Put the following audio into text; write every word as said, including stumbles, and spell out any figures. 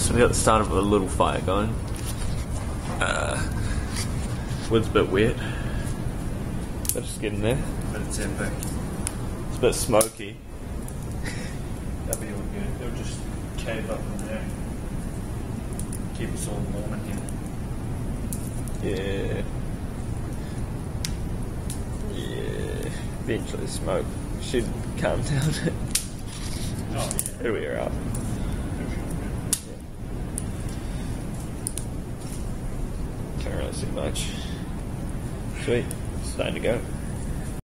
So we got the start of a little fire going. Uh, wood's a bit wet. So just get in there. But it's epic. It's a bit smoky. That'll be all good. It'll just cave up in there. Keep us all warm in here. Yeah. Yeah. Eventually smoke should calm down. Oh, yeah. Here we are up. Can't really see much. Sweet. It's time to go.